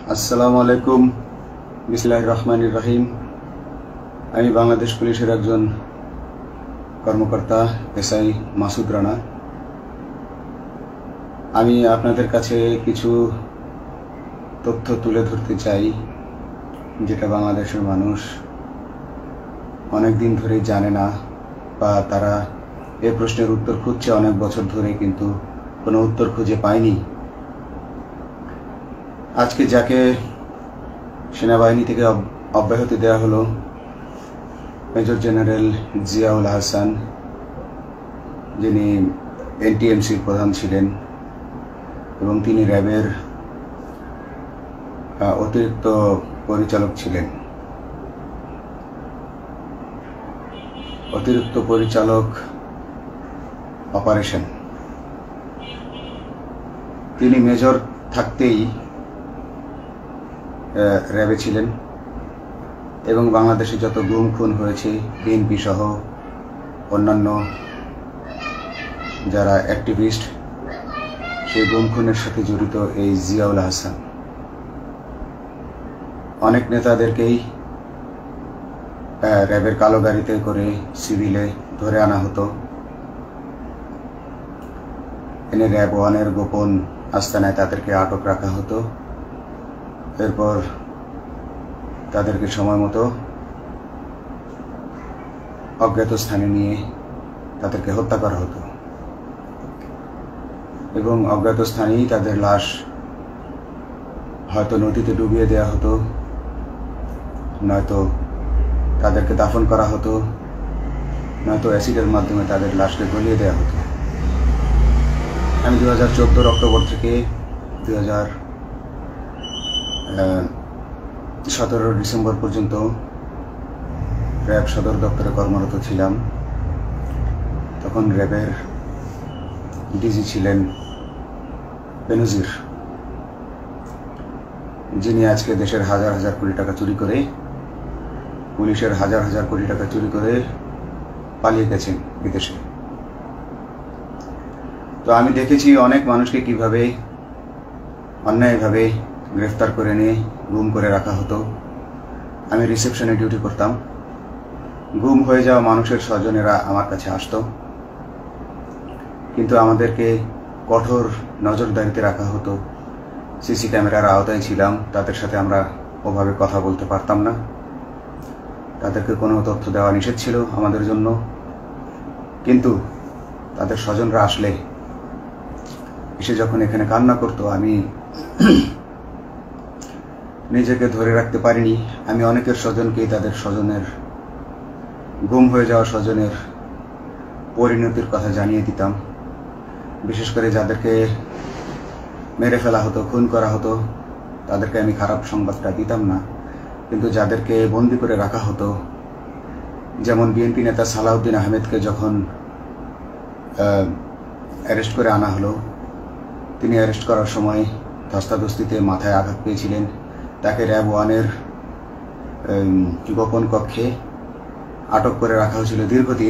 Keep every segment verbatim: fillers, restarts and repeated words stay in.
আসসালামু আলাইকুম। বিসমিল্লাহির রহমানির রহিম। আমি বাংলাদেশ পুলিশের একজন কর্মকর্তা এসআই মাসুদ রানা। আমি আপনাদের কাছে কিছু তথ্য তুলে ধরতে চাই, যেটা বাংলাদেশের মানুষ অনেক দিন ধরেই জানে না, বা তারা এই প্রশ্নের উত্তর খুঁজছে অনেক বছর ধরে, কিন্তু কোনো উত্তর খুঁজে পায়নি। আজকে যাকে সেনাবাহিনী থেকে অব্যাহতি দেওয়া হলো, মেজর জেনারেল জিয়াউল হাসান, যিনি এনটিএমসির প্রধান ছিলেন এবং তিনি র্যাবের অতিরিক্ত পরিচালক ছিলেন। অতিরিক্ত পরিচালক অপারেশন। তিনি মেজর থাকতেই র্যাবে ছিলেন এবং বাংলাদেশে যত গুম খুন হয়েছে, বিএনপি সহ অন্যান্য যারা অ্যাক্টিভিস্ট, সেই গুম খুনের সাথে জড়িত এই জিয়াউল হাসান। অনেক নেতাদেরকেই র্যাবের কালো গাড়িতে করে সিভিলে ধরে আনা হতো, এনে র্যাব ওয়ানের গোপন আস্তানায় তাদেরকে আটক রাখা হতো। এরপর তাদেরকে সময় মতো অজ্ঞাত স্থানে নিয়ে তাদেরকে হত্যা করা হতো এবং অজ্ঞাত স্থানেই তাদের লাশ হয়তো নদীতে ডুবিয়ে দেওয়া হতো, নয়তো তাদেরকে দাফন করা হতো, নয়তো অ্যাসিডের মাধ্যমে তাদের লাশকে গলিয়ে দেওয়া হতো। আমি দু হাজার চোদ্দোর অক্টোবর থেকে দু হাজার সতেরো ডিসেম্বর পর্যন্ত র্যাব সদর দপ্তরে কর্মরত ছিলাম। তখন র্যাবের ডিজি ছিলেন বেনজির, যিনি আজকে দেশের হাজার হাজার কোটি টাকা চুরি করে, পুলিশের হাজার হাজার কোটি টাকা চুরি করে পালিয়ে গেছেন বিদেশে। তো আমি দেখেছি অনেক মানুষকে কিভাবে অন্যায়ভাবে গ্রেফতার করে নিয়ে গুম করে রাখা হতো। আমি রিসেপশনে ডিউটি করতাম। গুম হয়ে যাওয়া মানুষের স্বজনেরা আমার কাছে আসতো, কিন্তু আমাদেরকে কঠোর নজরদারিতে রাখা হতো। সিসি ক্যামেরার আওতায় ছিলাম, তাদের সাথে আমরা ওভাবে কথা বলতে পারতাম না। তাদেরকে কোনো তথ্য দেওয়া নিষেধ ছিল আমাদের জন্য। কিন্তু তাদের স্বজনরা আসলে এসে যখন এখানে কান্না করতো, আমি নিজেকে ধরে রাখতে পারিনি। আমি অনেকের স্বজনকেই তাদের স্বজনের গুম হয়ে যাওয়া স্বজনের পরিণতির কথা জানিয়ে দিতাম। বিশেষ করে যাদেরকে মেরে ফেলা হতো, খুন করা হতো, তাদেরকে আমি খারাপ সংবাদটা দিতাম না। কিন্তু যাদেরকে বন্দি করে রাখা হতো, যেমন বিএনপি নেতা সালাউদ্দিন আহমেদকে যখন অ্যারেস্ট করে আনা হলো, তিনি অ্যারেস্ট করার সময় ধস্তাধস্তিতে মাথায় আঘাত পেয়েছিলেন। তাকে র্যাব ওয়ানের গোপন কক্ষে আটক করে রাখা হয়েছিল দীর্ঘদিন।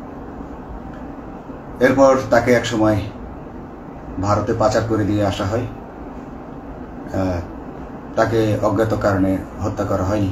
এরপর তাকে এক সময় ভারতে পাচার করে দিয়ে আসা হয়। তাকে অজ্ঞাত কারণে হত্যা করা হয়নি।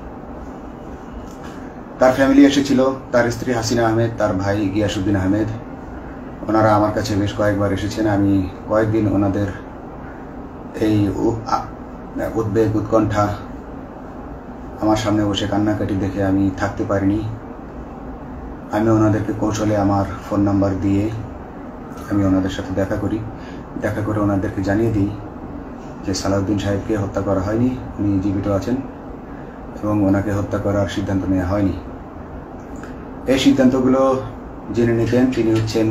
তার ফ্যামিলি এসেছিল, তার স্ত্রী হাসিনা আহমেদ, তার ভাই গিয়াসউদ্দিন আহমেদ। ওনারা আমার কাছে বেশ কয়েকবার এসেছেন। আমি কয়েকদিন ওনাদের এই উদ্বেগ উৎকণ্ঠা আমার সামনে বসে কান্নাকাটি দেখে আমি থাকতে পারিনি। আমি ওনাদেরকে কৌশলে আমার ফোন নাম্বার দিয়ে আমি ওনাদের সাথে দেখা করি। দেখা করে ওনাদেরকে জানিয়ে দিই যে সালাউদ্দিন সাহেবকে হত্যা করা হয়নি, উনি জীবিত আছেন এবং ওনাকে হত্যা করার সিদ্ধান্ত নেওয়া হয়নি। এই সিদ্ধান্তগুলো জেনে নিতেন তিনি হচ্ছেন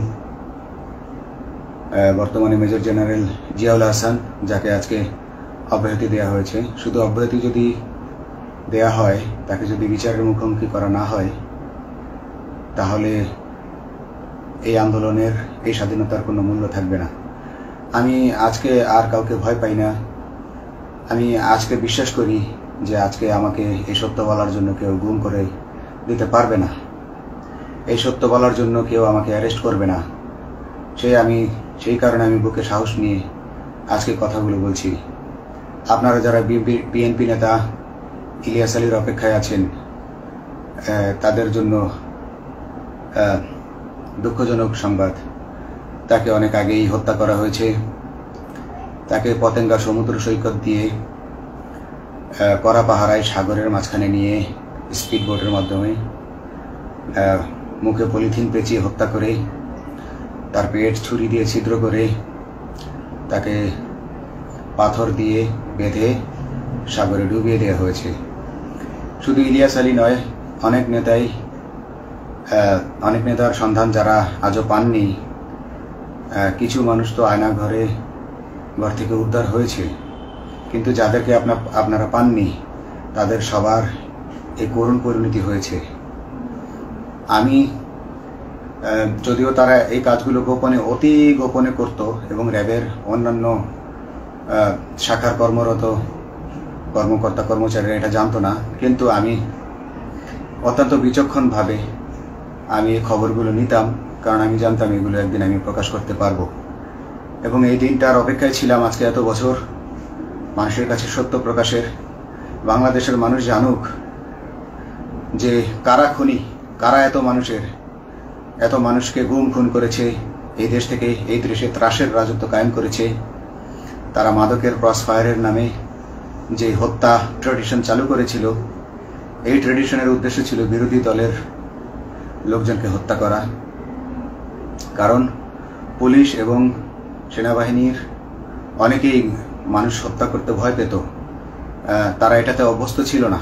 বর্তমানে মেজর জেনারেল জিয়াউল হাসান, যাকে আজকে অব্যাহতি দেওয়া হয়েছে। শুধু অব্যাহতি যদি দেয়া হয়, তাকে যদি বিচারের মুখোমুখি করা না হয়, তাহলে এই আন্দোলনের, এই স্বাধীনতার কোনো মূল্য থাকবে না। আমি আজকে আর কাউকে ভয় পাই না। আমি আজকে বিশ্বাস করি যে আজকে আমাকে এই সত্য বলার জন্য কেউ গুম করে দিতে পারবে না, এই সত্য বলার জন্য কেউ আমাকে অ্যারেস্ট করবে না। সেই আমি সেই কারণে আমি বুকে সাহস নিয়ে আজকে কথাগুলো বলছি। আপনারা যারা বিএনপি নেতা ইলিয়াস আলীর অপেক্ষায় আছেন, তাদের জন্য দুঃখজনক সংবাদ। তাকে অনেক আগেই হত্যা করা হয়েছে। তাকে পতেঙ্গা সমুদ্র সৈকত দিয়ে কড়া পাহারায় সাগরের মাঝখানে নিয়ে স্পিড বোটের মাধ্যমে মুখে পলিথিন পেঁচিয়ে হত্যা করে, তার পেট ছুরি দিয়ে ছিদ্র করে, তাকে পাথর দিয়ে বেঁধে সাগরে ডুবিয়ে দেওয়া হয়েছে। শুধু ইলিয়াস আলী নয়, অনেক নেতাই অনেক নেতার সন্ধান যারা আজও পাননি। কিছু মানুষ তো আয়না ঘরে ঘর থেকে উদ্ধার হয়েছে, কিন্তু যাদেরকে আপনার আপনারা পাননি তাদের সবার এই করুণ পরিণতি হয়েছে। আমি যদিও তারা এই কাজগুলো গোপনে অতি গোপনে করত এবং র্যাবের অন্যান্য শাখার কর্মরত কর্মকর্তা কর্মচারীরা এটা জানতো না, কিন্তু আমি অত্যন্ত বিচক্ষণভাবে আমি এই খবরগুলো নিতাম, কারণ আমি জানতাম এগুলো একদিন আমি প্রকাশ করতে পারবো। এবং এই দিনটার অপেক্ষায় ছিলাম আজকে এত বছর, মানুষের কাছে সত্য প্রকাশের। বাংলাদেশের মানুষ জানুক যে কারা খুনি, কারা এত মানুষের এত মানুষকে গুম খুন করেছে, এই দেশ থেকে এই দেশে ত্রাসের রাজত্ব কায়েম করেছে। তারা মাদকের ক্রস ফায়ারের নামে যে হত্যা ট্র্যাডিশন চালু করেছিল, এই ট্র্যাডিশনের উদ্দেশ্য ছিল বিরোধী দলের লোকজনকে হত্যা করা। কারণ পুলিশ এবং সেনাবাহিনীর অনেকেই মানুষ হত্যা করতে ভয় পেত, তারা এটাতে অভ্যস্ত ছিল না।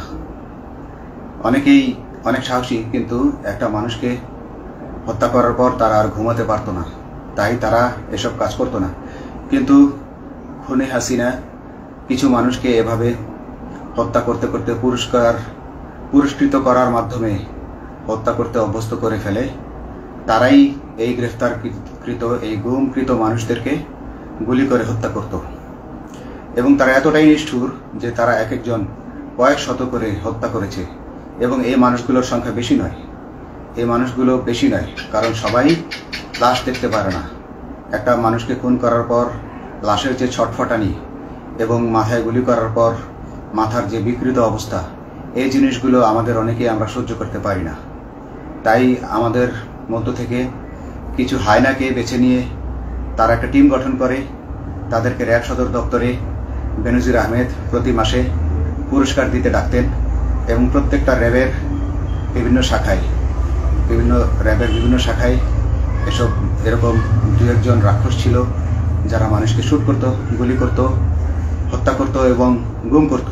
অনেকেই অনেক সাহসী, কিন্তু একটা মানুষকে হত্যা করার পর তারা আর ঘুমাতে পারতো না, তাই তারা এসব কাজ করতো না। কিন্তু খুনে হাসিনা কিছু মানুষকে এভাবে হত্যা করতে করতে পুরস্কার পুরস্কৃত করার মাধ্যমে হত্যা করতে অভ্যস্ত করে ফেলে। তারাই এই গ্রেফতারকৃত এই গুমকৃত মানুষদেরকে গুলি করে হত্যা করত। এবং তারা এতটাই নিষ্ঠুর যে তারা এক একজন কয়েক শত করে হত্যা করেছে। এবং এই মানুষগুলোর সংখ্যা বেশি নয়, এই মানুষগুলো বেশি নয় কারণ সবাই লাশ দেখতে পারে না। একটা মানুষকে খুন করার পর লাশের যে ছটফটানি এবং মাথায় গুলি করার পর মাথার যে বিকৃত অবস্থা, এই জিনিসগুলো আমাদের অনেকেই আমরা সহ্য করতে পারি না। তাই আমাদের মধ্য থেকে কিছু হায়নাকে বেছে নিয়ে তারা একটা টিম গঠন করে, তাদেরকে র্যাব সদর দপ্তরে বেনজির আহমেদ প্রতি মাসে পুরস্কার দিতে ডাকতেন। এবং প্রত্যেকটা র্যাবের বিভিন্ন শাখায় বিভিন্ন র্যাবের বিভিন্ন শাখায় এসব এরকম দু একজন রাক্ষস ছিল যারা মানুষকে শ্যুট করত, গুলি করত, হত্যা করত এবং গুম করত।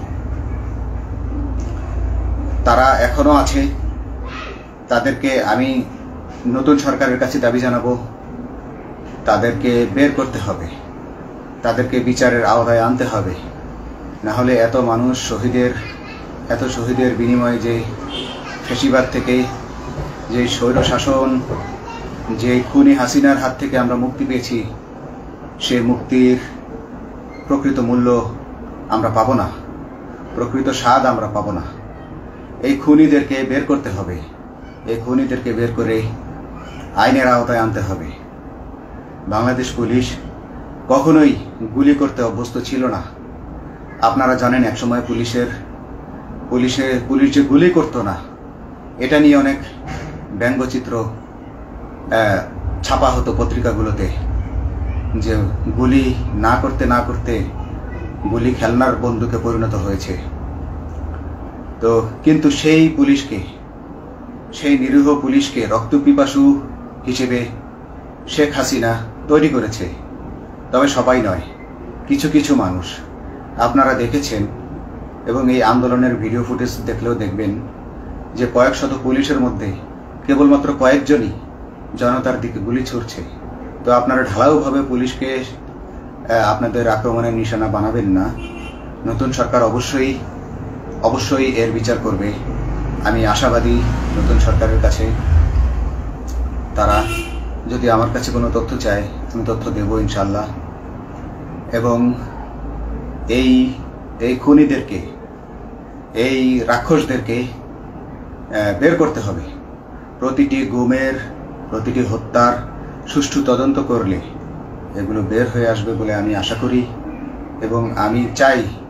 তারা এখনো আছে। তাদেরকে আমি নতুন সরকারের কাছে দাবি জানাবো, তাদেরকে বের করতে হবে, তাদেরকে বিচারের আওতায় আনতে হবে। না হলে এত মানুষ শহীদের এত শহীদের বিনিময়ে যে ফ্যাসিবাদ থেকে, যে স্বৈর শাসন, যে খুনি হাসিনার হাত থেকে আমরা মুক্তি পেয়েছি, সে মুক্তির প্রকৃত মূল্য আমরা পাবো না, প্রকৃত স্বাদ আমরা পাবো না। এই খুনিদেরকে বের করতে হবে, এই খুনিদেরকে বের করে আইনের আওতায় আনতে হবে। বাংলাদেশ পুলিশ কখনোই গুলি করতে অভ্যস্ত ছিল না। আপনারা জানেন একসময় পুলিশের পুলিশে পুলিশ যে গুলি করতো না, এটা নিয়ে অনেক ব্যঙ্গচিত্র ছাপা হতো পত্রিকাগুলোতে, যে গুলি না করতে না করতে গুলি খেলনার বন্দুকে পরিণত হয়েছে। তো কিন্তু সেই পুলিশকে, সেই নিরীহ পুলিশকে রক্তপিপাসু হিসেবে শেখ হাসিনা তৈরি করেছে। তবে সবাই নয়, কিছু কিছু মানুষ। আপনারা দেখেছেন এবং এই আন্দোলনের ভিডিও ফুটেজ দেখলেও দেখবেন যে কয়েক শত পুলিশের মধ্যে কেবলমাত্র কয়েকজনই জনতার দিকে গুলি ছুড়ছে। তো আপনারা ঢালাওভাবে পুলিশকে আপনাদের আক্রমণের নিশানা বানাবেন না। নতুন সরকার অবশ্যই অবশ্যই এর বিচার করবে। আমি আশাবাদী নতুন সরকারের কাছে তারা যদি আমার কাছে কোনো তথ্য চায় আমি তথ্য দেব ইনশাল্লাহ। এবং এই এই খুনিদেরকে, এই রাক্ষসদেরকে বের করতে হবে। প্রতিটি গুমের, প্রতিটি হত্যার সুষ্ঠু তদন্ত করলে এগুলো বের হয়ে আসবে বলে আমি আশা করি। এবং আমি চাই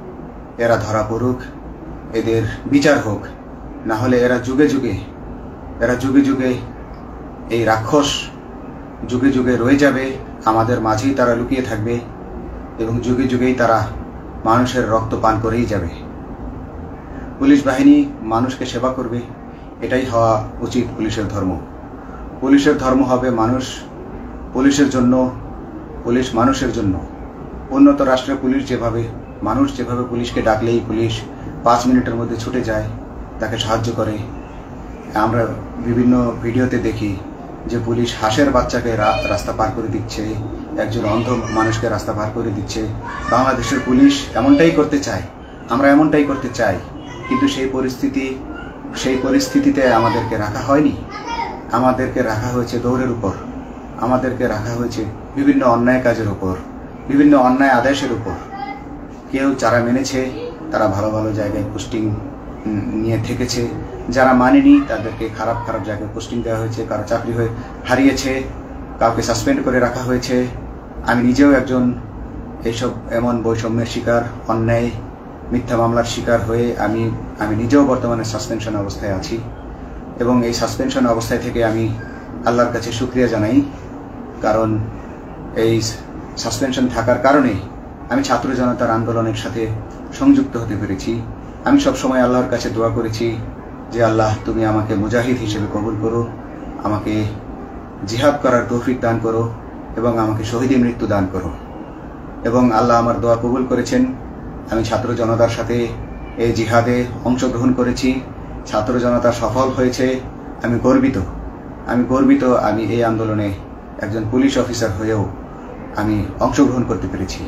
এরা ধরা পড়ুক, এদের বিচার হোক, না হলে এরা যুগে যুগে এরা যুগে যুগে এই রাক্ষস যুগে যুগে রয়ে যাবে, আমাদের মাঝেই তারা লুকিয়ে থাকবে এবং যুগে যুগেই তারা মানুষের রক্ত পান করেই যাবে। পুলিশ বাহিনী মানুষকে সেবা করবে, এটাই হওয়া উচিত পুলিশের ধর্ম। পুলিশের ধর্ম হবে মানুষ পুলিশের জন্য, পুলিশ মানুষের জন্য। উন্নত রাষ্ট্রের পুলিশ যেভাবে, মানুষ যেভাবে পুলিশকে ডাকলেই পুলিশ পাঁচ মিনিটের মধ্যে ছুটে যায়, তাকে সাহায্য করে। আমরা বিভিন্ন ভিডিওতে দেখি যে পুলিশ হাঁসের বাচ্চাকে রাস্তা পার করে দিচ্ছে, একজন অন্ধ মানুষকে রাস্তা পার করে দিচ্ছে। বাংলাদেশের পুলিশ এমনটাই করতে চায়, আমরা এমনটাই করতে চাই, কিন্তু সেই পরিস্থিতি সেই পরিস্থিতিতে আমাদেরকে রাখা হয়নি। আমাদেরকে রাখা হয়েছে দৌড়ের উপর, আমাদেরকে রাখা হয়েছে বিভিন্ন অন্যায় কাজের উপর, বিভিন্ন অন্যায় আদেশের উপর। কেউ যারা মেনেছে তারা ভালো ভালো জায়গায় পোস্টিং নিয়ে থেকেছে, যারা মানেনি তাদেরকে খারাপ খারাপ জায়গায় পোস্টিং দেওয়া হয়েছে, কারো চাকরি হয়ে হারিয়েছে, কাউকে সাসপেন্ড করে রাখা হয়েছে। আমি নিজেও একজন এইসব এমন বৈষম্যের শিকার, অন্যায় মিথ্যা মামলার শিকার হয়ে আমি আমি নিজেও বর্তমানে সাসপেনশন অবস্থায় আছি এবং এই সাসপেনশন অবস্থায় থেকে আমি আল্লাহর কাছে শুকরিয়া জানাই, কারণ এই সাসপেনশন থাকার কারণে আমি ছাত্র জনতার আন্দোলনের সাথে সংযুক্ত হতে পেরেছি। আমি সবসময় আল্লাহর কাছে দোয়া করেছি যে আল্লাহ তুমি আমাকে মুজাহিদ হিসেবে কবুল করো, আমাকে জিহাদ করার তৌফিক দান করো এবং আমাকে শহীদী মৃত্যু দান করো। এবং আল্লাহ আমার দোয়া কবুল করেছেন। আমি ছাত্র জনতার সাথে এই জিহাদে অংশগ্রহণ করেছি, ছাত্র জনতা সফল হয়েছে, আমি গর্বিত আমি গর্বিত আমি এই আন্দোলনে একজন পুলিশ অফিসার হয়েও আমি অংশগ্রহণ করতে পেরেছি।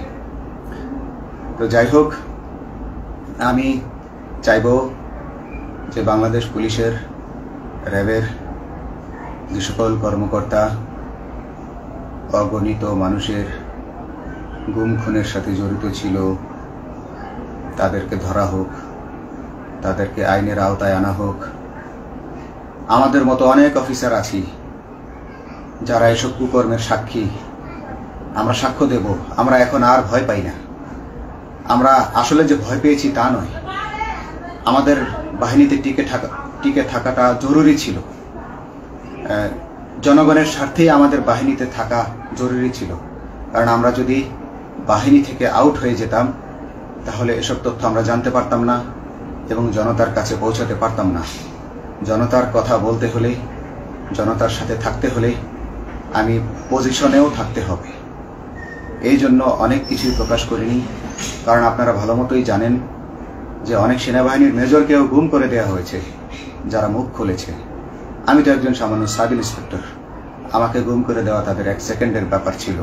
তো যাই হোক, আমি চাইব যে বাংলাদেশ পুলিশের, র্যাবের যে সকল কর্মকর্তা অগণিত মানুষের গুম খুনের সাথে জড়িত ছিল তাদেরকে ধরা হোক, তাদেরকে আইনের আওতায় আনা হোক। আমাদের মতো অনেক অফিসার আছি যারা এসব কুকর্মের সাক্ষী, আমরা সাক্ষ্য দেব। আমরা এখন আর ভয় পাই না। আমরা আসলে যে ভয় পেয়েছি তা নয়, আমাদের বাহিনীতে টিকে থাকা টিকে থাকাটা জরুরি ছিল। জনগণের স্বার্থেই আমাদের বাহিনীতে থাকা জরুরি ছিল, কারণ আমরা যদি বাহিনী থেকে আউট হয়ে যেতাম তাহলে এসব তথ্য আমরা জানতে পারতাম না এবং জনতার কাছে পৌঁছাতে পারতাম না। জনতার কথা বলতে হলে, জনতার সাথে থাকতে হলে আমি পজিশনেও থাকতে হবে। এই জন্য অনেক কিছুই প্রকাশ করিনি, কারণ আপনারা ভালো মতোই জানেন যে অনেক সেনাবাহিনীর মেজরকেও গুম করে দেওয়া হয়েছে যারা মুখ খুলেছে। আমি তো একজন সামান্য সাব ইন্সপেক্টর, আমাকে গুম করে দেওয়া তাদের এক সেকেন্ডের ব্যাপার ছিল।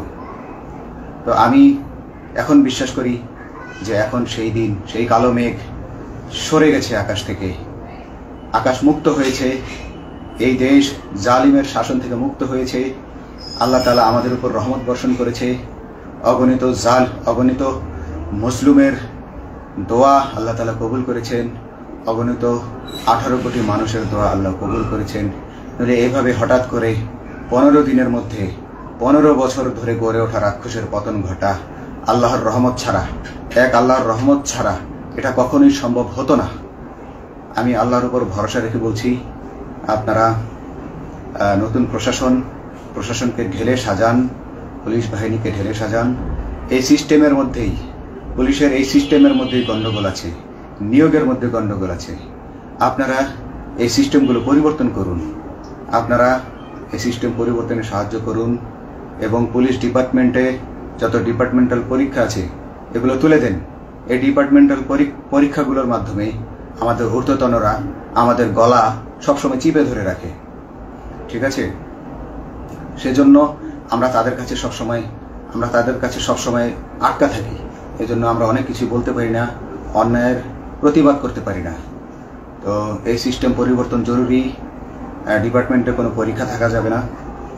তো আমি এখন বিশ্বাস করি যে এখন সেই দিন, সেই কালো মেঘ সরে গেছে আকাশ থেকে, আকাশ মুক্ত হয়েছে, এই দেশ জালিমের শাসন থেকে মুক্ত হয়েছে। আল্লাহ তাআলা আমাদের উপর রহমত বর্ষণ করেছে। অগণিত জাল অগণিত মুসলিমের দোয়া আল্লাহ তাআলা কবুল করেছেন, অগণিত আঠারো কোটি মানুষের দোয়া আল্লাহ কবুল করেছেন। তাহলে এইভাবে হঠাৎ করে পনেরো দিনের মধ্যে পনেরো বছর ধরে গড়ে ওঠা রাক্ষসের পতন ঘটা আল্লাহর রহমত ছাড়া, এক আল্লাহর রহমত ছাড়া এটা কখনোই সম্ভব হতো না। আমি আল্লাহর উপর ভরসা রেখে বলছি, আপনারা নতুন প্রশাসন প্রশাসনকে ঢেলে সাজান, পুলিশ বাহিনীকে ঢেলে সাজান। এই সিস্টেমের মধ্যেই, পুলিশের এই সিস্টেমের মধ্যেই গণ্ডগোল আছে, নিয়োগের মধ্যে গণ্ডগোল আছে। আপনারা এই সিস্টেমগুলো পরিবর্তন করুন, আপনারা এই সিস্টেম পরিবর্তনে সাহায্য করুন এবং পুলিশ ডিপার্টমেন্টে যত ডিপার্টমেন্টাল পরীক্ষা আছে এগুলো তুলে দেন। এই ডিপার্টমেন্টাল পরীক্ষাগুলোর মাধ্যমে আমাদের ঊর্ধ্বতনরা আমাদের গলা সবসময় চিপে ধরে রাখে, ঠিক আছে? সেজন্য আমরা তাদের কাছে সবসময় আমরা তাদের কাছে সবসময় আটকা থাকি। এজন্য আমরা অনেক কিছু বলতে পারি না, অন্যায়ের প্রতিবাদ করতে পারি না। তো এই সিস্টেম পরিবর্তন জরুরি। ডিপার্টমেন্টে কোনো পরীক্ষা থাকা যাবে না।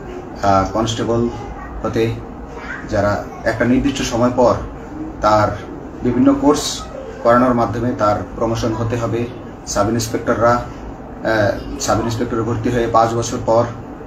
কনস্টেবল হতে যারা একটা নির্দিষ্ট সময় পর তার বিভিন্ন কোর্স করানোর মাধ্যমে তার প্রমোশন হতে হবে। সাব ইন্সপেক্টররা সাব ইন্সপেক্টরে ভর্তি হয়ে পাঁচ বছর পর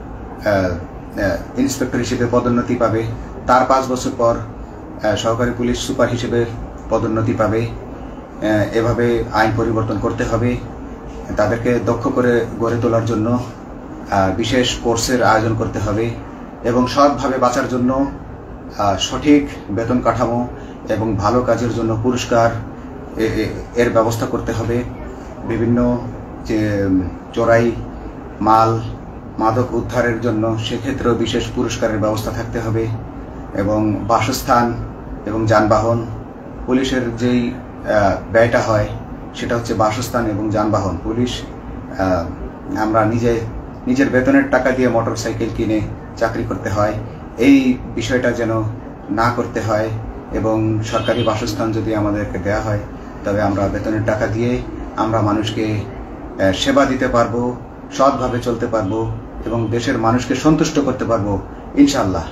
ইন্সপেক্টর হিসেবে পদোন্নতি পাবে, তার পাঁচ বছর পর সহকারী পুলিশ সুপার হিসেবে পদোন্নতি পাবে। এভাবে আইন পরিবর্তন করতে হবে। তাদেরকে দক্ষ করে গড়ে তোলার জন্য বিশেষ কোর্সের আয়োজন করতে হবে এবং সৎভাবে বাঁচার জন্য সঠিক বেতন কাঠামো এবং ভালো কাজের জন্য পুরস্কার এর ব্যবস্থা করতে হবে। বিভিন্ন যে চোরাই মাল মাদক উদ্ধারের জন্য সেক্ষেত্রেও বিশেষ পুরস্কারের ব্যবস্থা থাকতে হবে এবং বাসস্থান এবং যানবাহন, পুলিশের যেই ব্যয়টা হয় সেটা হচ্ছে বাসস্থান এবং যানবাহন। পুলিশ আমরা নিজে নিজের বেতনের টাকা দিয়ে মোটর সাইকেল কিনে চাকরি করতে হয়, এই বিষয়টা যেন না করতে হয় এবং সরকারি বাসস্থান যদি আমাদেরকে দেয়া হয় তবে আমরা বেতনের টাকা দিয়ে আমরা মানুষকে সেবা দিতে পারবো, সৎভাবে চলতে পারবো এবং দেশের মানুষকে সন্তুষ্ট করতে পারবো ইনশাআল্লাহ।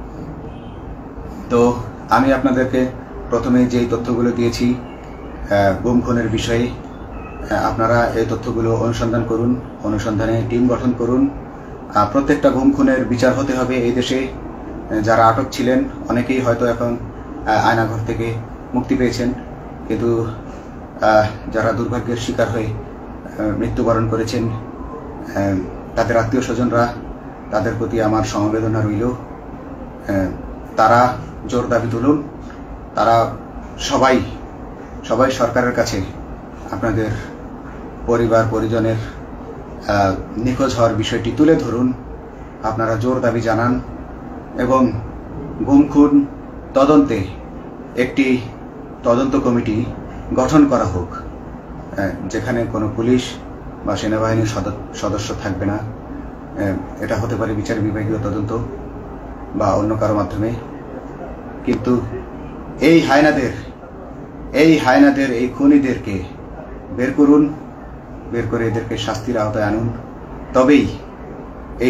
তো আমি আপনাদেরকে প্রথমে যেই তথ্যগুলো দিয়েছি গুম খুনের বিষয়ে, আপনারা এই তথ্যগুলো অনুসন্ধান করুন, অনুসন্ধানে টিম গঠন করুন। প্রত্যেকটা গুম খুনের বিচার হতে হবে এই দেশে। যারা আটক ছিলেন অনেকেই হয়তো এখন আয়নাঘর থেকে মুক্তি পেয়েছেন, কিন্তু যারা দুর্ভাগ্যের শিকার হয়ে মৃত্যুবরণ করেছেন তাদের আত্মীয় স্বজনরা, তাদের প্রতি আমার সমবেদনা রইল। তারা জোর দাবি তুলুন, তারা সবাই সবাই সরকারের কাছে আপনাদের পরিবার পরিজনের নিখোঁজ হওয়ার বিষয়টি তুলে ধরুন, আপনারা জোর দাবি জানান এবং গুম খুন তদন্তে একটি তদন্ত কমিটি গঠন করা হোক, যেখানে কোনো পুলিশ বা সেনাবাহিনীর সদস্য থাকবে না। এটা হতে পারে বিচার বিভাগীয় তদন্ত বা অন্য কারো মাধ্যমে, কিন্তু এই হায়নাদের এই হায়নাদের এই খুনিদেরকে বের করুন, বের করে এদেরকে শাস্তির আওতায় আনুন, তবেই এই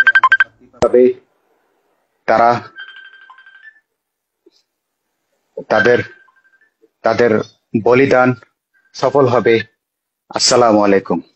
তারা তাদের তাদের বলিদান সফল হবে। আসসালামু আলাইকুম।